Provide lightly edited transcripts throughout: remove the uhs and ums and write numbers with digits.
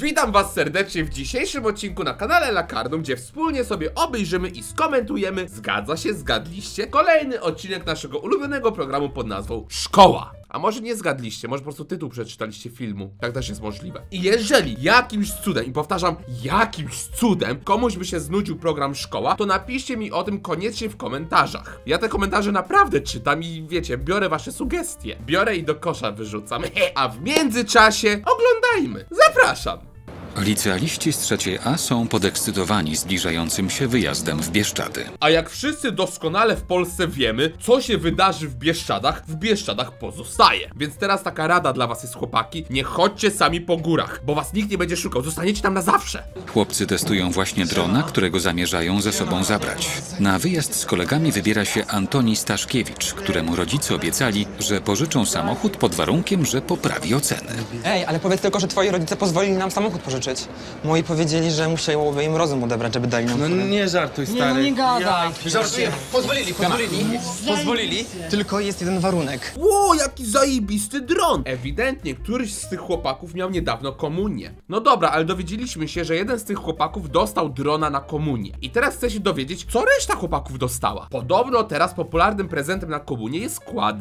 Witam was serdecznie w dzisiejszym odcinku na kanale Lakarnum, gdzie wspólnie sobie obejrzymy i skomentujemy, zgadza się, zgadliście, kolejny odcinek naszego ulubionego programu pod nazwą Szkoła. A może nie zgadliście, może po prostu tytuł przeczytaliście filmu, tak też jest możliwe. I jeżeli jakimś cudem, i powtarzam, jakimś cudem komuś by się znudził program Szkoła, to napiszcie mi o tym koniecznie w komentarzach. Ja te komentarze naprawdę czytam i wiecie, biorę wasze sugestie. Biorę i do kosza wyrzucam. A w międzyczasie oglądajmy. Zapraszam! Licealiści z trzeciej A są podekscytowani zbliżającym się wyjazdem w Bieszczady. A jak wszyscy doskonale w Polsce wiemy, co się wydarzy w Bieszczadach pozostaje. Więc teraz taka rada dla was jest, chłopaki, nie chodźcie sami po górach, bo was nikt nie będzie szukał, zostaniecie tam na zawsze. Chłopcy testują właśnie drona, którego zamierzają ze sobą zabrać. Na wyjazd z kolegami wybiera się Antoni Staszkiewicz, któremu rodzice obiecali, że pożyczą samochód pod warunkiem, że poprawi oceny. Ej, ale powiedz tylko, że twoi rodzice pozwolili nam samochód pożyczyć. Moi powiedzieli, że musiałoby im rozum odebrać, żeby dali nam No furę. nie żartuj, stary. Nie gadaj. Żartuję. Pozwolili, tylko jest jeden warunek. Ło, jaki zajebisty dron! Ewidentnie któryś z tych chłopaków miał niedawno komunię. No dobra, ale dowiedzieliśmy się, że jeden z tych chłopaków dostał drona na komunię. I teraz chcę się dowiedzieć, co reszta chłopaków dostała. Podobno teraz popularnym prezentem na komunię jest kład.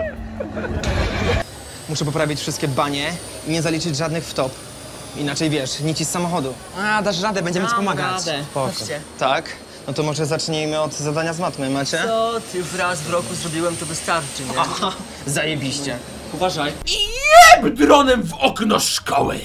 Muszę poprawić wszystkie banie i nie zaliczyć żadnych wtop. Inaczej wiesz, nici z samochodu. A, dasz radę, będziemy ci pomagać. Spoko. Tak? No to może zacznijmy od zadania z matmy, macie? Co ty już raz w roku zrobiłem, to wystarczy, nie? Aha, zajebiście. Uważaj. Jeb dronem w okno szkoły!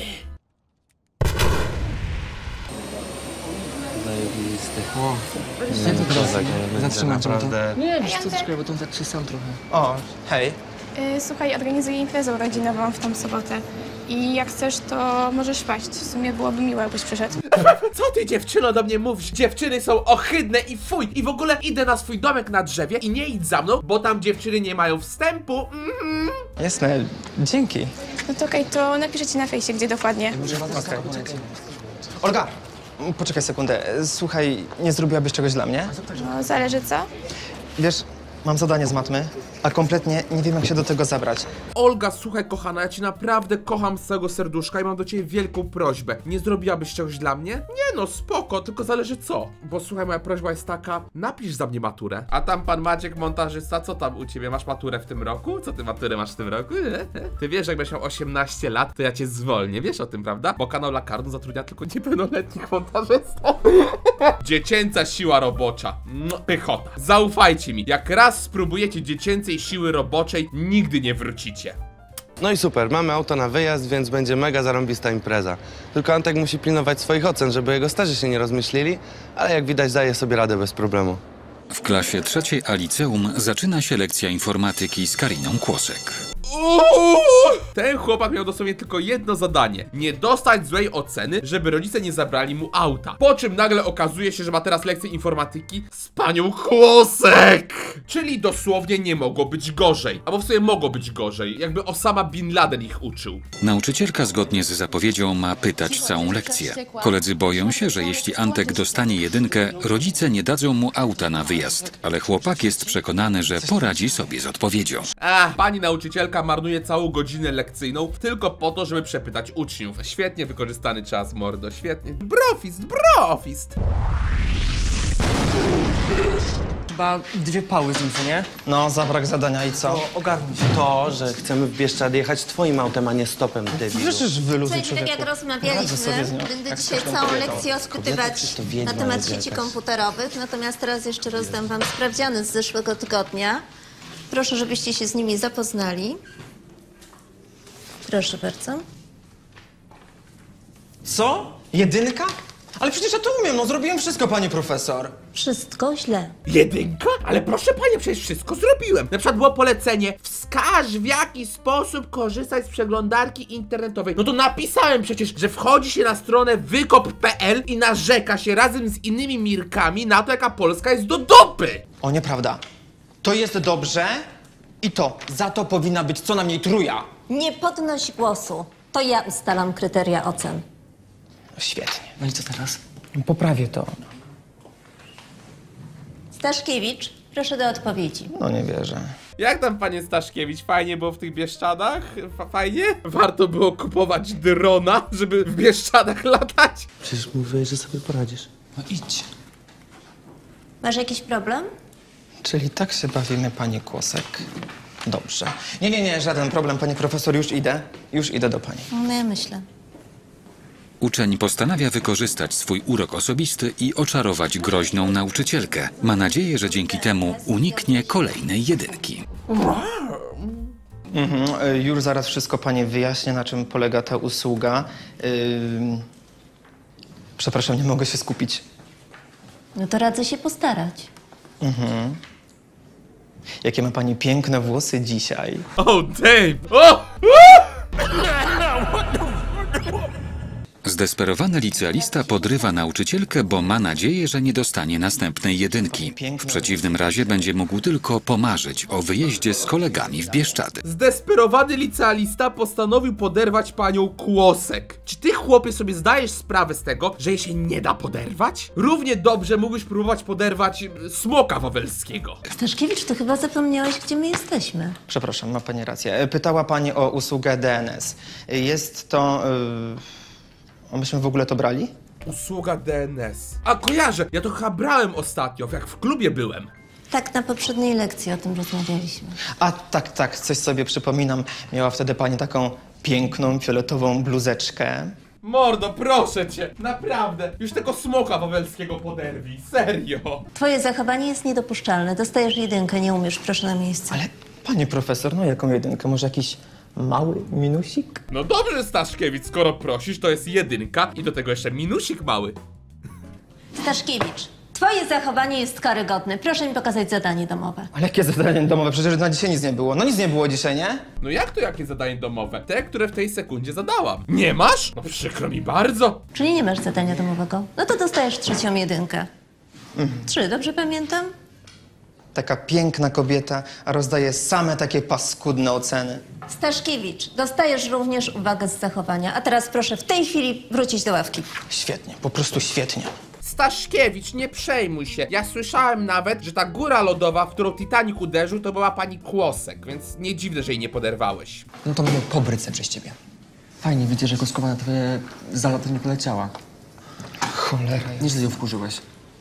Zatrzymam cię Naprawdę. Nie, wiesz co, czekaj, bo tą zatrzysam trochę. O, hej. Słuchaj, organizuję imprezę urodzinową w tą sobotę. I jak chcesz, to możesz paść. W sumie byłoby miło, jakbyś przyszedł. Co ty, dziewczyno, do mnie mówisz? Dziewczyny są ohydne i fuj! I w ogóle idę na swój domek na drzewie i nie idź za mną, bo tam dziewczyny nie mają wstępu. Jasne, dzięki. No to okej, to napiszę ci na fejsie, gdzie dokładnie. Okay. Olga, poczekaj sekundę. Słuchaj, nie zrobiłabyś czegoś dla mnie? No, zależy co. Wiesz, mam zadanie z matmy, a kompletnie nie wiem, jak się do tego zabrać. Olga, słuchaj, kochana, ja cię naprawdę kocham z całego serduszka i mam do ciebie wielką prośbę. Nie zrobiłabyś czegoś dla mnie? Nie no, spoko, tylko zależy co. Bo słuchaj, moja prośba jest taka, napisz za mnie maturę. A tam pan Maciek, montażysta, co tam u ciebie? Masz maturę w tym roku? Co ty maturę masz w tym roku? Ty wiesz, jak będziesz miał 18 lat, to ja cię zwolnię, wiesz o tym, prawda? Bo kanał Lakarnum zatrudnia tylko niepełnoletnich montażystów. Dziecięca siła robocza. Pychota. Zaufajcie mi, jak raz spróbujecie dziecięcej siły roboczej, nigdy nie wrócicie. No i super, mamy auto na wyjazd, więc będzie mega zarąbista impreza. Tylko Antek musi pilnować swoich ocen, żeby jego starzy się nie rozmyślili, ale jak widać daje sobie radę bez problemu. W klasie trzeciej A liceum zaczyna się lekcja informatyki z Kariną Kłosek. Ten chłopak miał dosłownie tylko jedno zadanie. Nie dostać złej oceny, żeby rodzice nie zabrali mu auta. Po czym nagle okazuje się, że ma teraz lekcję informatyki z panią Kłosek. Czyli dosłownie nie mogło być gorzej. Albo w sumie mogło być gorzej. Jakby Osama Bin Laden ich uczył. Nauczycielka zgodnie z zapowiedzią ma pytać całą lekcję. Koledzy boją się, że jeśli Antek dostanie jedynkę, rodzice nie dadzą mu auta na wyjazd. Ale chłopak jest przekonany, że poradzi sobie z odpowiedzią. Pani nauczycielka marnuje całą godzinę lekcyjną tylko po to, żeby przepytać uczniów. Świetnie wykorzystany czas, mordo, świetnie. Brofist! Chyba 2 pały z nim, co nie? No, zabrak zadania i co? To ogarnij się. To, że chcemy w Bieszczady jechać twoim autem, a nie stopem, debilu. Przecież wyluzuj, Słuchajcie, tak jak człowieku. rozmawialiśmy, sobie z nią. będę dzisiaj całą lekcję odpytywać przecież to wiedźma na temat jest sieci jakaś. komputerowych, natomiast teraz jeszcze rozdam wam sprawdziany z zeszłego tygodnia. Proszę, żebyście się z nimi zapoznali. Proszę bardzo. Co? Jedynka? Ale przecież ja to umiem, no zrobiłem wszystko, pani profesor. Wszystko źle. Jedynka? Ale proszę panie, przecież wszystko zrobiłem. Na przykład było polecenie, wskaż w jaki sposób korzystać z przeglądarki internetowej. No to napisałem przecież, że wchodzi się na stronę wykop.pl i narzeka się razem z innymi Mirkami na to, jaka Polska jest do dupy. O, nieprawda. To jest dobrze i to. Za to powinna być co najmniej trójka. Nie podnoś głosu. To ja ustalam kryteria ocen. Świetnie. No i co teraz? Poprawię to. Staszkiewicz, proszę do odpowiedzi. No nie wierzę. Jak tam, panie Staszkiewicz? Fajnie było w tych Bieszczadach? Fajnie? Warto było kupować drona, żeby w Bieszczadach latać? Przecież mówiłeś, że sobie poradzisz. No idź. Masz jakiś problem? Czyli tak się bawimy, pani Kłosek? Dobrze. Nie, żaden problem, pani profesor, już idę. Już idę do pani. No ja myślę. Uczeń postanawia wykorzystać swój urok osobisty i oczarować groźną nauczycielkę. Ma nadzieję, że dzięki temu uniknie kolejnej jedynki. Już zaraz wszystko pani wyjaśnię, na czym polega ta usługa. Przepraszam, nie mogę się skupić. No to radzę się postarać. Jakie ma pani piękne włosy dzisiaj. Oh, damn! O! Zdesperowany licealista podrywa nauczycielkę, bo ma nadzieję, że nie dostanie następnej jedynki. W przeciwnym razie będzie mógł tylko pomarzyć o wyjeździe z kolegami w Bieszczady. Zdesperowany licealista postanowił poderwać panią Kłosek. Czy ty, chłopie, sobie zdajesz sprawę z tego, że jej się nie da poderwać? Równie dobrze mógłbyś próbować poderwać smoka wawelskiego. Staszkiewicz, to chyba zapomniałeś, gdzie my jesteśmy. Przepraszam, ma pani rację. Pytała pani o usługę DNS. Jest to... A myśmy w ogóle to brali? Usługa DNS. A kojarzę, ja to chyba brałem ostatnio, jak w klubie byłem. Tak, na poprzedniej lekcji o tym rozmawialiśmy. A tak, coś sobie przypominam. Miała wtedy pani taką piękną, fioletową bluzeczkę. Mordo, proszę cię, naprawdę, już tego smoka wawelskiego poderwij, serio. Twoje zachowanie jest niedopuszczalne. Dostajesz jedynkę, nie umiesz, proszę na miejsce. Ale pani profesor, no jaką jedynkę? Może jakiś mały minusik? No dobrze, Staszkiewicz, skoro prosisz, to jest jedynka i do tego jeszcze minusik mały. Staszkiewicz, twoje zachowanie jest karygodne. Proszę mi pokazać zadanie domowe. Ale jakie zadanie domowe? Przecież na dzisiaj nic nie było. No nic nie było dzisiaj, nie? No jak to jakie zadanie domowe? Te, które w tej sekundzie zadałam. Nie masz? No przykro mi bardzo. Czyli nie masz zadania domowego? No to dostajesz 3. jedynkę. 3, dobrze pamiętam? Taka piękna kobieta, a rozdaje same takie paskudne oceny. Staszkiewicz, dostajesz również uwagę z zachowania. A teraz proszę w tej chwili wrócić do ławki. Świetnie, po prostu świetnie. Staszkiewicz, nie przejmuj się. Ja słyszałem nawet, że ta góra lodowa, w którą Titanic uderzył, to była pani Kłosek, więc nie dziwne, że jej nie poderwałeś. No to mnie pobrycę przez ciebie. Fajnie, widzisz, że kostkowa na twoje zaloty nie poleciała. Cholera. Nieźle ją wkurzyłeś.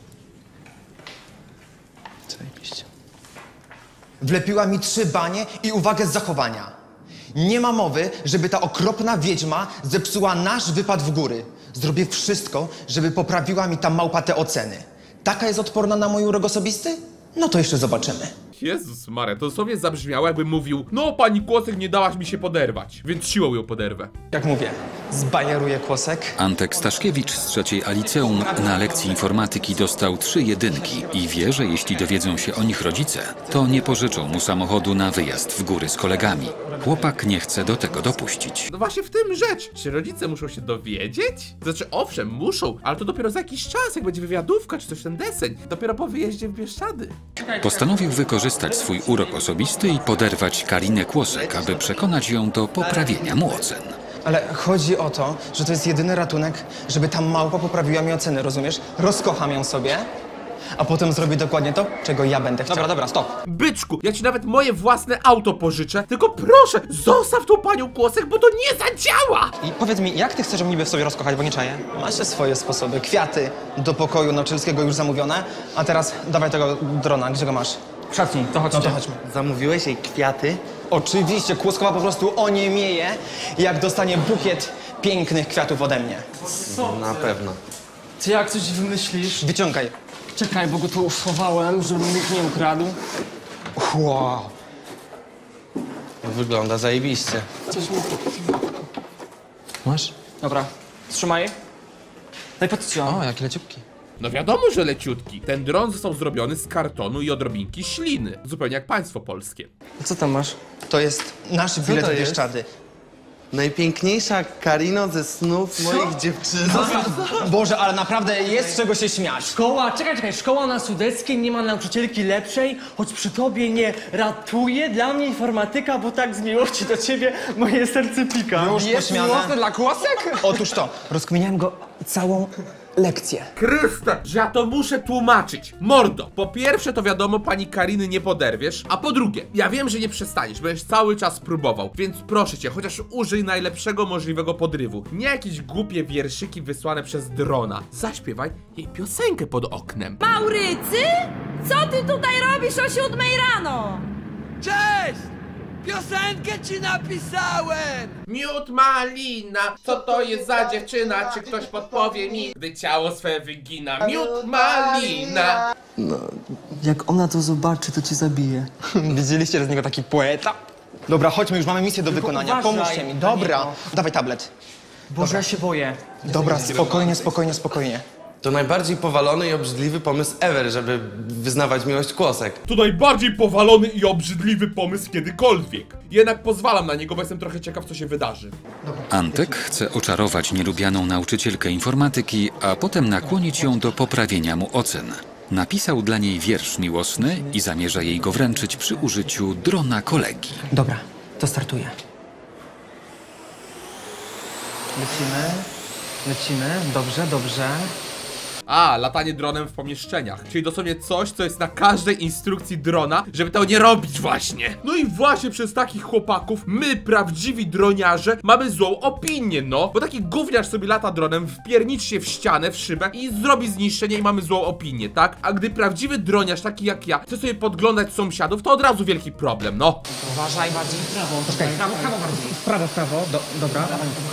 Zajebiście. Wlepiła mi 3 banie i uwagę z zachowania. Nie ma mowy, żeby ta okropna wiedźma zepsuła nasz wypad w góry. Zrobię wszystko, żeby poprawiła mi ta małpa te oceny. Taka jest odporna na mój urok osobisty? No to jeszcze zobaczymy. Jezus Maria, to dosłownie zabrzmiało, jakby mówił: no, pani Kłosek, nie dałaś mi się poderwać, więc siłą ją poderwę. Jak mówię, zbajeruje Kłosek. Antek Staszkiewicz z 3. A liceum na lekcji informatyki dostał 3 jedynki i wie, że jeśli dowiedzą się o nich rodzice, to nie pożyczą mu samochodu na wyjazd w góry z kolegami. Chłopak nie chce do tego dopuścić. No właśnie w tym rzecz. Czy rodzice muszą się dowiedzieć? Znaczy, owszem, muszą, ale to dopiero za jakiś czas, jak będzie wywiadówka czy coś ten deseń. Dopiero po wyjeździe w Bieszczady. Postanowił wykorzystać swój urok osobisty i poderwać Karinę Kłosek, aby przekonać ją do poprawienia mu ocen. Ale chodzi o to, że to jest jedyny ratunek, żeby ta małpa poprawiła mi oceny, rozumiesz? Rozkocham ją sobie, a potem zrobię dokładnie to, czego ja będę chciał. Dobra, stop. Byczku, ja ci nawet moje własne auto pożyczę, tylko proszę, zostaw tą panią Kłosek, bo to nie zadziała! I powiedz mi, jak ty chcesz ją niby w sobie rozkochać, bo nie czaję? Masz swoje sposoby. Kwiaty do pokoju nauczycielskiego już zamówione, a teraz dawaj tego drona, gdzie go masz? W szatni, to chodźcie. No to chodźmy. Zamówiłeś jej kwiaty? Oczywiście, Kłoskowa po prostu oniemeje, jak dostanie bukiet pięknych kwiatów ode mnie. Na pewno. Ty jak coś wymyślisz? Wyciągaj. Czekaj, bo go tu schowałem, żeby nikt nie ukradł. Wow. Wygląda zajebiście. Coś mi... Masz? Dobra, trzymaj. Daj patrzcie. O, jakie leciutki. No wiadomo, że leciutki. Ten dron został zrobiony z kartonu i odrobinki śliny. Zupełnie jak państwo polskie. Co tam masz? To jest nasz bilet to w jest? Bieszczady. Najpiękniejsza Karino ze snów moich dziewczyn. Boże, ale naprawdę jest czego się śmiać. Szkoła, czekaj, szkoła na Sudeckiej, nie ma nauczycielki lepszej, choć przy tobie nie ratuje. Dla mnie informatyka, bo tak z miłości do ciebie moje serce pika. Już Jest pośmiane. miłosne dla kłosek? Otóż to, rozkminiałem go całą lekcję. Chryste, że ja to muszę tłumaczyć. Mordo, po pierwsze to wiadomo, pani Kariny nie poderwiesz, a po drugie, ja wiem, że nie przestaniesz, będziesz cały czas próbował, więc proszę cię, chociaż użyj najlepszego możliwego podrywu. Nie jakieś głupie wierszyki wysłane przez drona. Zaśpiewaj jej piosenkę pod oknem. Maurycy? Co ty tutaj robisz o 7 rano? Cześć! Piosenkę ci napisałem! Miód malina, co to jest za dziewczyna? Czy ktoś podpowie mi, gdy ciało swe wygina? Miód malina. Jak ona to zobaczy, to cię zabije. Widzieliście, że z niego taki poeta? Dobra, chodźmy, już mamy misję do wykonania. uważaj, Pomóżcie mi. Dobra, Danielu. dawaj tablet. Boże, ja się boję. Dobra, spokojnie, spokojnie, spokojnie. To najbardziej powalony i obrzydliwy pomysł ever, żeby wyznawać miłość kłosek. To najbardziej powalony i obrzydliwy pomysł kiedykolwiek. Jednak pozwalam na niego, bo jestem trochę ciekaw, co się wydarzy. Antek chce oczarować nielubianą nauczycielkę informatyki, a potem nakłonić ją do poprawienia mu ocen. Napisał dla niej wiersz miłosny i zamierza jej go wręczyć przy użyciu drona kolegi. Dobra, to startuję. Lecimy, dobrze, dobrze. A, latanie dronem w pomieszczeniach. Czyli dosłownie coś, co jest na każdej instrukcji drona, żeby tego nie robić właśnie. No i właśnie przez takich chłopaków my, prawdziwi droniarze, mamy złą opinię, no. Bo taki gówniarz sobie lata dronem, wpierniczy się w ścianę, w szybę i zrobi zniszczenie i mamy złą opinię, tak? A gdy prawdziwy droniarz, taki jak ja, chce sobie podglądać sąsiadów, to od razu wielki problem, no. Uważaj bardziej w prawo. Poczekaj, prawo bardziej. W prawo. Dobra.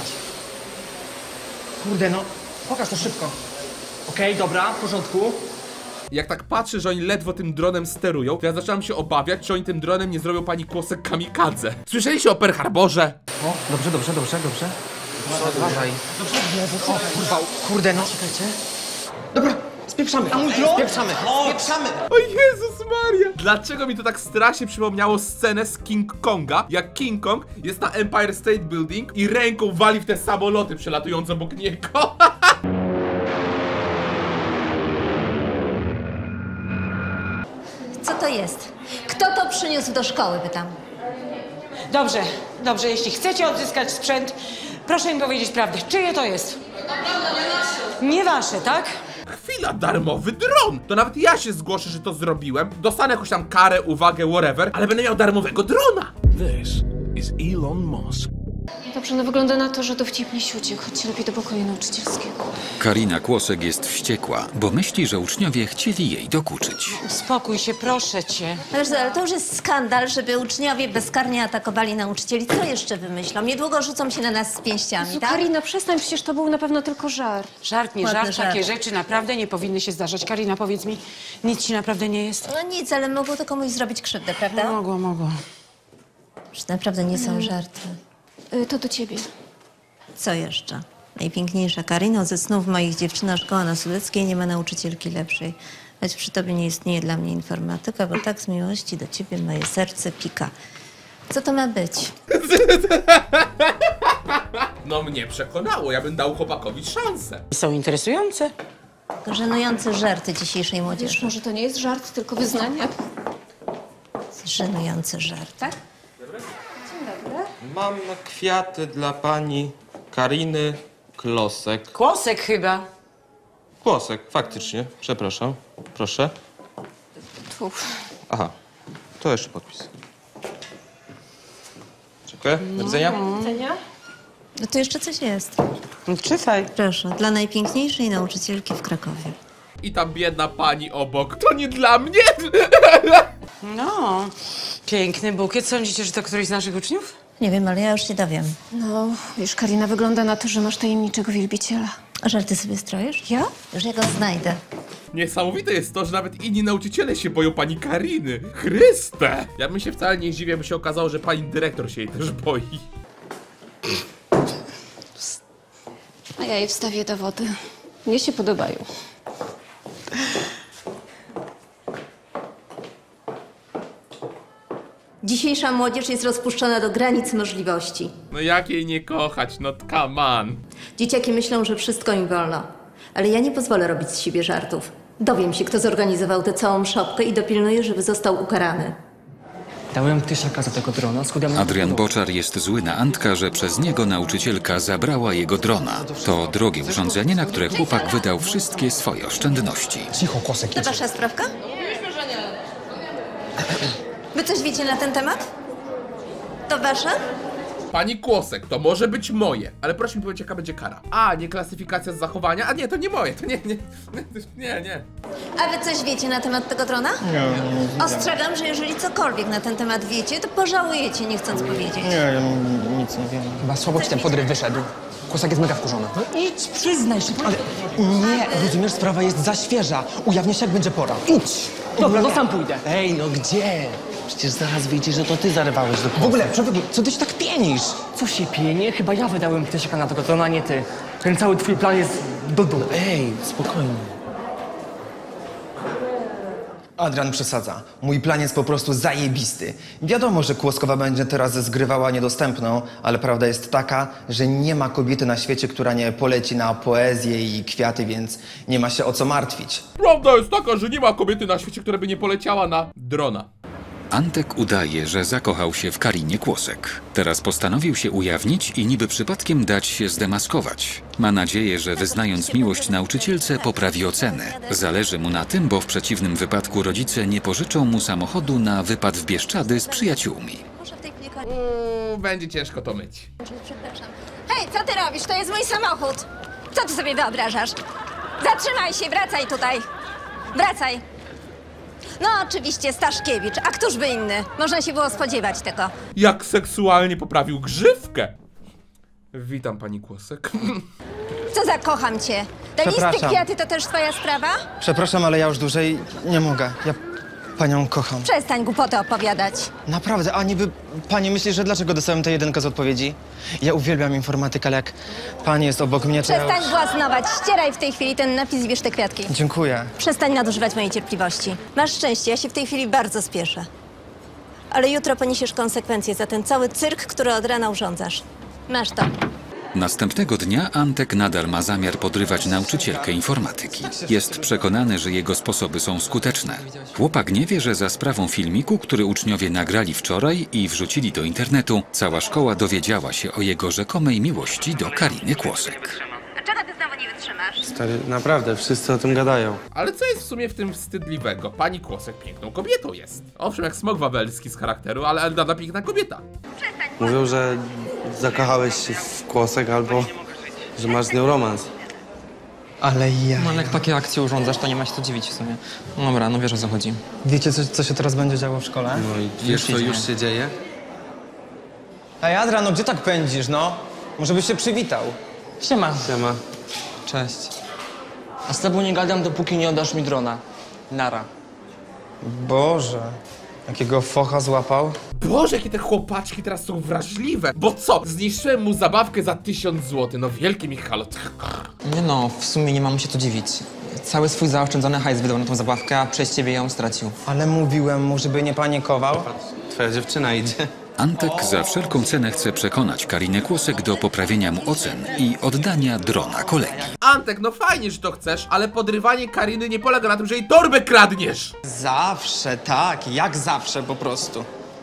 Kurde, no. Pokaż to szybko. Okej, dobra, w porządku. Jak tak patrzę, że oni ledwo tym dronem sterują, to ja zaczynam się obawiać, czy oni tym dronem nie zrobią pani kłosek kamikadze. Słyszeliście o Pearl Harborze? O, dobrze. Uważaj. O, kurwa, kurde, no. Czekajcie. Dobra, spieprzamy. Spieprzamy. O Jezus Maria! Dlaczego mi to tak strasznie przypomniało scenę z King Konga, jak King Kong jest na Empire State Building i ręką wali w te samoloty przelatujące obok niego? Co to jest? Kto to przyniósł do szkoły, pytam? Dobrze, jeśli chcecie odzyskać sprzęt, proszę mi powiedzieć prawdę. Czyje to jest? Nie wasze, tak? Chwila, darmowy dron! To nawet ja się zgłoszę, że to zrobiłem. Dostanę jakąś tam karę, uwagę, whatever, ale będę miał darmowego drona! This is Elon Musk. Dobrze, no wygląda na to, że dowcipnie uciekł. Chodźcie lepiej do pokoju nauczycielskiego. Karina Kłosek jest wściekła, bo myśli, że uczniowie chcieli jej dokuczyć. Uspokój się, proszę cię. Ale to już jest skandal, żeby uczniowie bezkarnie atakowali nauczycieli. Co jeszcze wymyślą? Niedługo rzucą się na nas z pięściami, tak? Karina, przestań, przecież to był na pewno tylko żart. Żart, nie Ładny żart, żart. takie rzeczy naprawdę nie powinny się zdarzać. Karina, powiedz mi, nic ci naprawdę nie jest? No nic, ale mogło to komuś zrobić krzywdę, prawda? Mogło. Już naprawdę nie są żarty. To do ciebie. Co jeszcze? Najpiękniejsza Karino, ze snów moich dziewczyna szkoła na Suleckiej nie ma nauczycielki lepszej. Choć przy tobie nie istnieje dla mnie informatyka, bo tak z miłości do ciebie moje serce pika. Co to ma być? No mnie przekonało, ja bym dał chłopakowi szansę. Są interesujące. Żenujące żarty dzisiejszej Wiesz, młodzieży. może to nie jest żart, tylko wyznanie. Żenujące żarty. Mam kwiaty dla pani Kariny Klosek. Kłosek chyba. Kłosek, faktycznie. Przepraszam. Proszę. Aha, to jeszcze podpis. Dziękuję. Do widzenia. No to jeszcze coś jest. Czytaj. Proszę, dla najpiękniejszej nauczycielki w Krakowie. I ta biedna pani obok. To nie dla mnie! No, piękny bukiet. Sądzicie, że to któryś z naszych uczniów? Nie wiem, ale ja już się dowiem. No, wiesz, Karina, wygląda na to, że masz tajemniczego wielbiciela. A żarty sobie stroisz? Ja? Już ja go znajdę. Niesamowite jest to, że nawet inni nauczyciele się boją pani Kariny. Chryste! Ja bym się wcale nie zdziwił, jakby się okazało, że pani dyrektor się jej też boi. A ja je wstawię do wody. Mnie się podobają. Dzisiejsza młodzież jest rozpuszczona do granic możliwości. No jak jej nie kochać, no come on. Dzieciaki myślą, że wszystko im wolno. Ale ja nie pozwolę robić z siebie żartów. Dowiem się, kto zorganizował tę całą szopkę i dopilnuję, żeby został ukarany. Dałem tysiaka za tego drona, składam... Adrian Boczar jest zły na Antka, że przez niego nauczycielka zabrała jego drona. To drogie urządzenie, na które chłopak wydał wszystkie swoje oszczędności. Cicho, Kłosek. To wasza sprawka? Wy coś wiecie na ten temat? To wasze? Pani Kłosek, to może być moje, ale proszę mi powiedzieć, jaka będzie kara. A, nie klasyfikacja z zachowania? A nie, to nie moje, to nie. A wy coś wiecie na temat tego drona? Nie. Ostrzegam, że jeżeli cokolwiek na ten temat wiecie, to pożałujecie, nie chcąc powiedzieć. Ja nic nie wiem. Chyba słabo ci ten podryw wyszedł. Kłosek jest mega wkurzony. No idź, przyznaj się. Ale nie, rozumiesz, sprawa jest za świeża. Ujawnię się, jak będzie pora. Idź! Dobra, to sam pójdę. Ej, no gdzie? Przecież zaraz wyjdzie, że to ty zarywałeś do W ogóle, człowieku, co ty się tak pienisz? Co się pienie? Chyba ja wydałem tysiaka na tego drona, nie ty. Ten cały twój plan jest do dupy. Ej, spokojnie. Adrian przesadza. Mój plan jest po prostu zajebisty. Wiadomo, że Kłoskowa będzie teraz zgrywała niedostępną, ale prawda jest taka, że nie ma kobiety na świecie, która nie poleci na poezję i kwiaty, więc nie ma się o co martwić. Prawda jest taka, że nie ma kobiety na świecie, która by nie poleciała na drona. Antek udaje, że zakochał się w Karinie Kłosek. Teraz postanowił się ujawnić i niby przypadkiem dać się zdemaskować. Ma nadzieję, że wyznając miłość nauczycielce poprawi ocenę. Zależy mu na tym, bo w przeciwnym wypadku rodzice nie pożyczą mu samochodu na wypad w Bieszczady z przyjaciółmi. Będzie ciężko to myć. Przepraszam. Hej, co ty robisz? To jest mój samochód. Co ty sobie wyobrażasz? Zatrzymaj się, wracaj tutaj. Wracaj. No oczywiście Staszkiewicz, a któż by inny? Można się było spodziewać tego. Jak seksualnie poprawił grzywkę. Witam, pani Kłosek. Co za kocham cię. Te listy, Przepraszam. kwiaty to też twoja sprawa? Przepraszam, ale ja już dłużej nie mogę. Ja panią kocham. Przestań głupoty opowiadać. Naprawdę, a niby pani myśli, że dlaczego dostałem tę jedynkę z odpowiedzi? Ja uwielbiam informatykę, ale jak pani jest obok mnie, to ja Przestań już... błaznować. Ścieraj w tej chwili ten napis i bierz te kwiatki. Dziękuję. Przestań nadużywać mojej cierpliwości. Masz szczęście, ja się w tej chwili bardzo spieszę. Ale jutro poniesiesz konsekwencje za ten cały cyrk, który od rana urządzasz. Masz to. Następnego dnia Antek nadal ma zamiar podrywać nauczycielkę informatyki. Jest przekonany, że jego sposoby są skuteczne. Chłopak nie wie, że za sprawą filmiku, który uczniowie nagrali wczoraj i wrzucili do internetu, cała szkoła dowiedziała się o jego rzekomej miłości do Kariny Kłosek. Czego ty znowu nie wytrzymasz? Stary, naprawdę, wszyscy o tym gadają. Ale co jest w sumie w tym wstydliwego? Pani Kłosek piękną kobietą jest. Owszem, jak smok wawelski z charakteru, ale nadal piękna kobieta. Mówią, że zakochałeś się w Kłosek albo że masz z nią romans. Ale ja... No ale jak takie akcje urządzasz, to nie ma się co dziwić w sumie. No dobra, no wiesz o co chodzi. Wiecie, co się teraz będzie działo w szkole? No i wiesz, co już się dzieje? Ej, Adrian, no gdzie tak pędzisz, no? Może byś się przywitał. Siema. Siema. Cześć. A z tobą nie gadam, dopóki nie oddasz mi drona. Nara. Boże, jakiego focha złapał? Boże, jakie te chłopaczki teraz są wrażliwe. Bo co? Zniszczyłem mu zabawkę za 1000 zł. No wielkie Michalo. Nie no, w sumie nie mam się co dziwić. Cały swój zaoszczędzony hajs wydał na tą zabawkę, a przez ciebie ją stracił. Ale mówiłem mu, żeby nie panikował. Twoja dziewczyna idzie. Antek za wszelką cenę chce przekonać Karinę Kłosek do poprawienia mu ocen i oddania drona kolegi. Antek, no fajnie, że to chcesz, ale podrywanie Kariny nie polega na tym, że jej torbę kradniesz. Zawsze, tak, jak zawsze po prostu.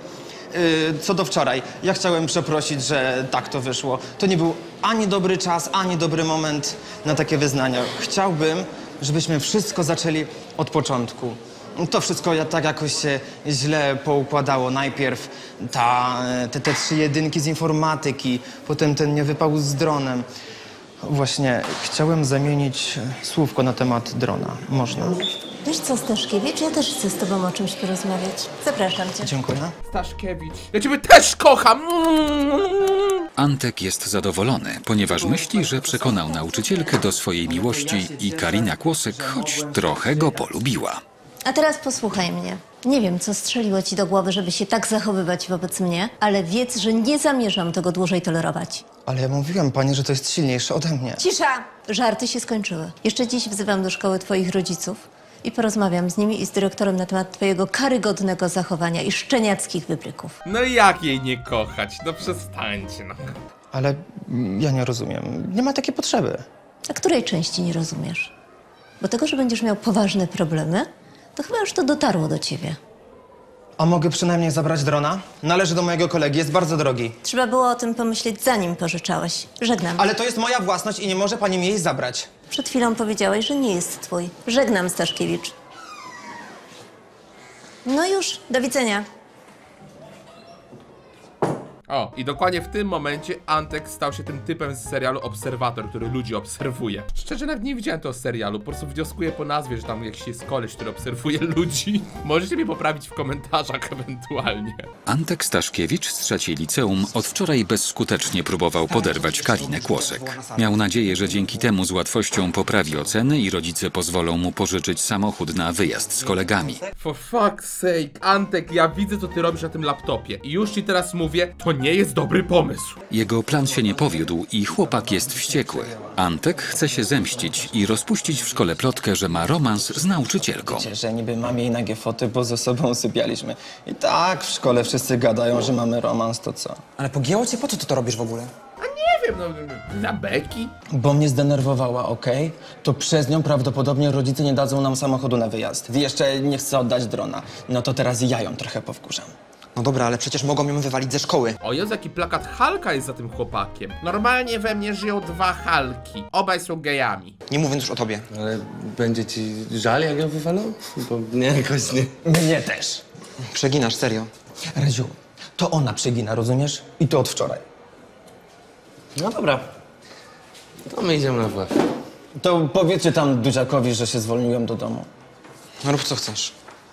Co do wczoraj, ja chciałem przeprosić, że tak to wyszło. To nie był ani dobry czas, ani dobry moment na takie wyznania. Chciałbym, żebyśmy wszystko zaczęli od początku. To wszystko tak jakoś się źle poukładało. Najpierw te 3 jedynki z informatyki, potem ten niewypał z dronem. Właśnie, chciałem zamienić słówko na temat drona. Można? Wiesz co, Staszkiewicz? Ja też chcę z tobą o czymś porozmawiać. Zapraszam cię. Dziękuję. Staszkiewicz, ja ciebie też kocham. Antek jest zadowolony, ponieważ myśli, że przekonał nauczycielkę do swojej miłości i Karina Kłosek choć trochę go polubiła. A teraz posłuchaj mnie. Nie wiem, co strzeliło ci do głowy, żeby się tak zachowywać wobec mnie, ale wiedz, że nie zamierzam tego dłużej tolerować. Ale ja mówiłem pani, że to jest silniejsze ode mnie. Cisza! Żarty się skończyły. Jeszcze dziś wzywam do szkoły twoich rodziców i porozmawiam z nimi i z dyrektorem na temat twojego karygodnego zachowania i szczeniackich wybryków. No jak jej nie kochać? No przestańcie, no. Ale ja nie rozumiem. Nie ma takiej potrzeby. A której części nie rozumiesz? Bo tego, że będziesz miał poważne problemy, to chyba już to dotarło do ciebie. A mogę przynajmniej zabrać drona? Należy do mojego kolegi, jest bardzo drogi. Trzeba było o tym pomyśleć, zanim pożyczałeś. Żegnam. Ale to jest moja własność i nie może pani mi jej zabrać. Przed chwilą powiedziałeś, że nie jest twój. Żegnam, Staszkiewicz. No już, do widzenia. O, i dokładnie w tym momencie Antek stał się tym typem z serialu Obserwator, który ludzi obserwuje. Szczerze nawet nie widziałem tego serialu, po prostu wnioskuję po nazwie, że tam jakiś jest koleś, który obserwuje ludzi. Możecie mnie poprawić w komentarzach ewentualnie. Antek Staszkiewicz z trzeciej liceum od wczoraj bezskutecznie próbował poderwać Karinę Kłosek. Miał nadzieję, że dzięki temu z łatwością poprawi oceny i rodzice pozwolą mu pożyczyć samochód na wyjazd z kolegami. For fuck's sake, Antek, ja widzę, co ty robisz na tym laptopie. I już ci teraz mówię, to nie jest dobry pomysł. Jego plan się nie powiódł i chłopak jest wściekły. Antek chce się zemścić i rozpuścić w szkole plotkę, że ma romans z nauczycielką. Wiecie, że niby mam jej nagie foty, bo ze sobą sypialiśmy. I tak w szkole wszyscy gadają, że mamy romans, to co? Ale pogięło cię? Po co ty to robisz w ogóle? A nie wiem, no, na beki? Bo mnie zdenerwowała, okej? To przez nią prawdopodobnie rodzice nie dadzą nam samochodu na wyjazd. I jeszcze nie chce oddać drona. No to teraz ja ją trochę powkurzam. No dobra, ale przecież mogą ją wywalić ze szkoły. O Jezu, jaki plakat Halka jest za tym chłopakiem. Normalnie we mnie żyją dwa Halki. Obaj są gejami. Nie mówiąc już o tobie. Ale będzie ci żal, jak ją wywalą? Bo mnie jakoś nie... Mnie też. Przeginasz, serio. Reziu, to ona przegina, rozumiesz? I to od wczoraj. No dobra. To my idziemy na WF. To powiedzcie tam Dudziakowi, że się zwolniłem do domu. No rób co chcesz.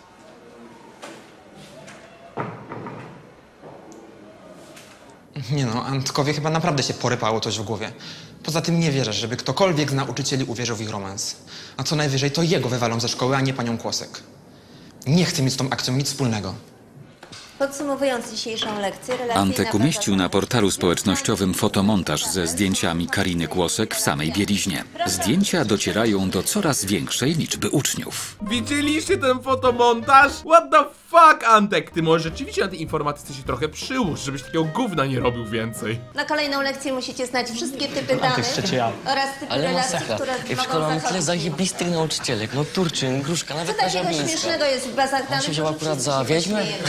Nie no, Antkowi chyba naprawdę się porypało coś w głowie. Poza tym nie wierzę, żeby ktokolwiek z nauczycieli uwierzył w ich romans. A co najwyżej to jego wywalą ze szkoły, a nie panią Kłosek. Nie chcę mieć z tą akcją nic wspólnego. Podsumowując dzisiejszą lekcję, relacyjna Antek umieścił na portalu społecznościowym fotomontaż ze zdjęciami Kariny Kłosek w samej bieliźnie. Zdjęcia docierają do coraz większej liczby uczniów. Widzieliście ten fotomontaż? What the fuck, Antek? Ty może rzeczywiście na tej informatyce się trochę przyłóż, żebyś takiego gówna nie robił więcej. Na kolejną lekcję musicie znać wszystkie typy danych oraz typy relacji, które I w mogą szkole mamy tyle zachodzić. zajebistych nauczycielek. No Turczyn, Gruszka, Co nawet takiego Kasia Blińska. śmiesznego jest w bazach danych? się wzięła że akurat wszyscy za się wiedźmę? śmiejemy?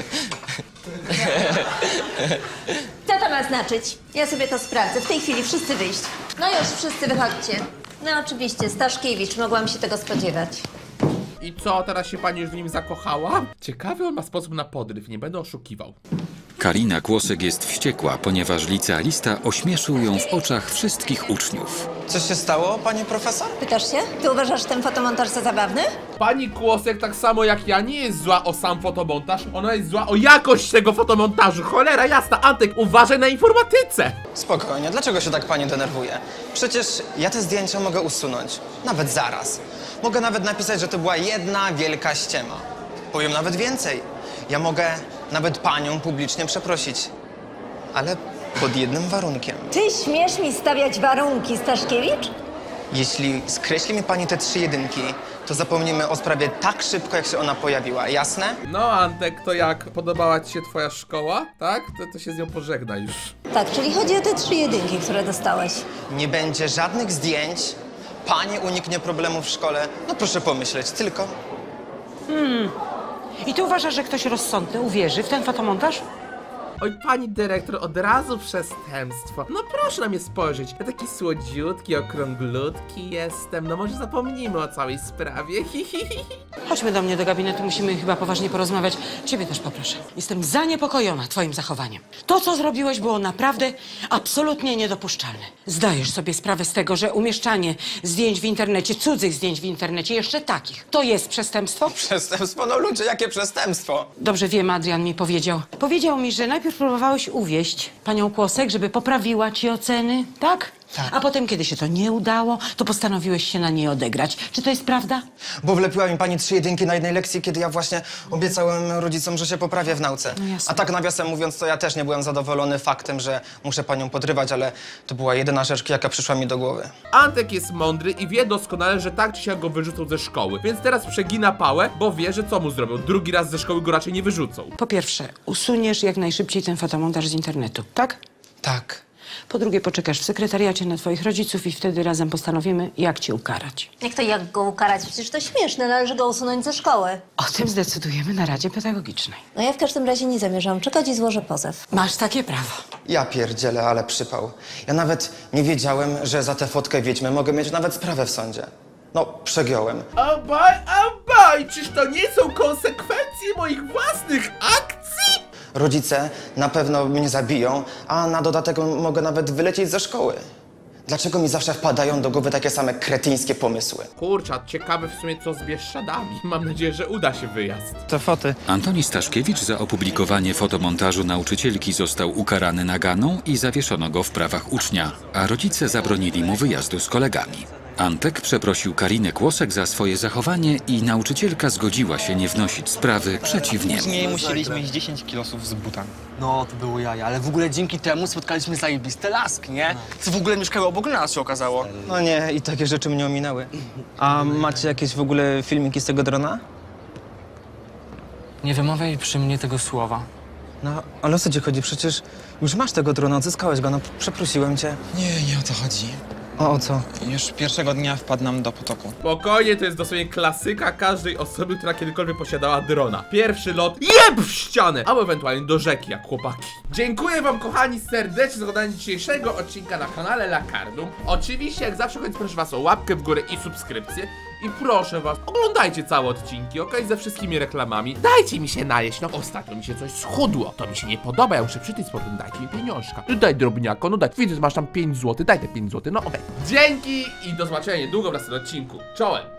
Co to ma znaczyć? Ja sobie to sprawdzę. W tej chwili wszyscy wyjść. No już, wszyscy wychodźcie. No oczywiście, Staszkiewicz, mogłam się tego spodziewać. I co, teraz się pani już w nim zakochała? Ciekawy on ma sposób na podryw, nie będę oszukiwał. Karina Kłosek jest wściekła, ponieważ licealista ośmieszył ją w oczach wszystkich uczniów. Coś się stało, panie profesor? Pytasz się? Ty uważasz ten fotomontaż za zabawny? Pani Kłosek, tak samo jak ja, nie jest zła o sam fotomontaż, ona jest zła o jakość tego fotomontażu. Cholera jasna, Antek, uważaj na informatyce! Spokojnie, dlaczego się tak pani denerwuje? Przecież ja te zdjęcia mogę usunąć. Nawet zaraz. Mogę nawet napisać, że to była jedna wielka ściema. Powiem nawet więcej. Ja mogę nawet panią publicznie przeprosić. Ale pod jednym warunkiem. Ty śmiesz mi stawiać warunki, Staszkiewicz? Jeśli skreśli mi pani te 3 jedynki, to zapomnimy o sprawie tak szybko, jak się ona pojawiła. Jasne? No Antek, to jak? Podobała ci się twoja szkoła, tak? To się z nią pożegna już. Tak, czyli chodzi o te 3 jedynki, które dostałeś. Nie będzie żadnych zdjęć. Pani uniknie problemu w szkole. No proszę pomyśleć, tylko... I ty uważasz, że ktoś rozsądny uwierzy w ten fotomontaż? Oj, pani dyrektor, od razu przestępstwo. No proszę na mnie spojrzeć. Ja taki słodziutki, okrąglutki jestem. No może zapomnijmy o całej sprawie. Chodźmy do mnie do gabinetu, musimy chyba poważnie porozmawiać. Ciebie też poproszę. Jestem zaniepokojona twoim zachowaniem. To, co zrobiłeś, było naprawdę absolutnie niedopuszczalne. Zdajesz sobie sprawę z tego, że umieszczanie zdjęć w internecie, cudzych zdjęć w internecie, jeszcze takich, to jest przestępstwo? Przestępstwo? No ludzie, jakie przestępstwo? Dobrze wiem, Adrian mi powiedział. Powiedział mi, że najpierw próbowałeś uwieść panią Kłosek, żeby poprawiła ci oceny, tak? Tak. A potem, kiedy się to nie udało, to postanowiłeś się na niej odegrać. Czy to jest prawda? Bo wlepiła mi pani 3 jedynki na jednej lekcji, kiedy ja właśnie obiecałem rodzicom, że się poprawię w nauce. No jasne. A tak nawiasem mówiąc, to ja też nie byłem zadowolony faktem, że muszę panią podrywać, ale to była jedyna rzecz, jaka przyszła mi do głowy. Antek jest mądry i wie doskonale, że tak czy siak go wyrzucą ze szkoły. Więc teraz przegina pałę, bo wie, że co mu zrobią. Drugi raz ze szkoły go raczej nie wyrzucą. Po pierwsze, usuniesz jak najszybciej ten fotomontaż z internetu, tak? Tak. Po drugie, poczekasz w sekretariacie na twoich rodziców i wtedy razem postanowimy, jak cię ukarać. Jak to jak go ukarać? Przecież to śmieszne, należy go usunąć ze szkoły. O tym zdecydujemy na Radzie Pedagogicznej. No ja w każdym razie nie zamierzam czekać i złożę pozew. Masz takie prawo. Ja pierdzielę, ale przypał. Ja nawet nie wiedziałem, że za tę fotkę wiedźmy mogę mieć nawet sprawę w sądzie. No, przegiąłem. Abaj, czyż to nie są konsekwencje moich własnych akcji? Rodzice na pewno mnie zabiją, a na dodatek mogę nawet wylecieć ze szkoły. Dlaczego mi zawsze wpadają do głowy takie same kretyńskie pomysły? Kurczę, ciekawe w sumie co z Bieszczadami. Mam nadzieję, że uda się wyjazd. Te foty. Antoni Staszkiewicz za opublikowanie fotomontażu nauczycielki został ukarany naganą i zawieszono go w prawach ucznia, a rodzice zabronili mu wyjazdu z kolegami. Antek przeprosił Karinę Kłosek za swoje zachowanie i nauczycielka zgodziła się nie wnosić sprawy przeciw niemu. Później musieliśmy iść 10 kilosów z butami. No, to było jaja, ale w ogóle dzięki temu spotkaliśmy zajebiste laski, nie? Co w ogóle mieszkały obok nas, się okazało. No nie, i takie rzeczy mnie ominęły. A macie jakieś w ogóle filmiki z tego drona? Nie wymawiaj przy mnie tego słowa. No, ale o co ci chodzi? Przecież już masz tego drona, odzyskałeś go, no przeprosiłem cię. Nie o to chodzi. O co? Już pierwszego dnia wpadł nam do potoku. Spokojnie, to jest dosłownie klasyka każdej osoby, która kiedykolwiek posiadała drona. Pierwszy lot, jeb w ścianę! Albo ewentualnie do rzeki, jak chłopaki. Dziękuję wam, kochani, serdecznie za oglądanie dzisiejszego odcinka na kanale Lakardum. Oczywiście, jak zawsze, proszę was o łapkę w górę i subskrypcję. I proszę was, oglądajcie całe odcinki, okej? Ze wszystkimi reklamami. Dajcie mi się najeść, no ostatnio mi się coś schudło. To mi się nie podoba, ja muszę przytyć sportem, dajcie mi pieniążka. No daj drobniako, no daj, widzę, że masz tam 5 zł, daj te 5 zł, no okej. Dzięki i do zobaczenia niedługo w następnym odcinku. Czołem!